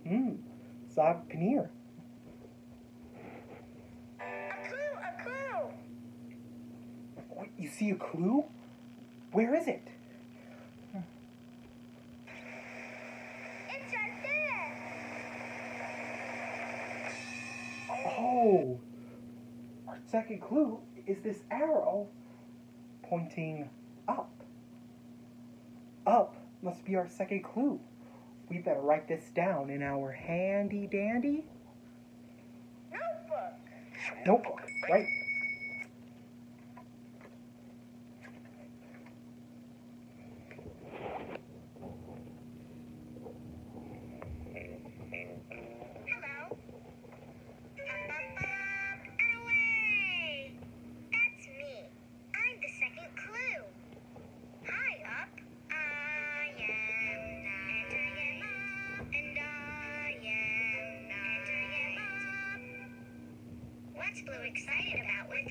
Saag paneer. A clue! What, you see a clue? Where is it? It's right there! Oh! Our second clue is this arrow pointing up. Up must be our second clue. We better write this down in our handy dandy notebook, right? Hello? Away! That's me. I'm the second clue. Hi, Up. I am not. And I am Up. And I am not. And I am Up. What's Blue excited about with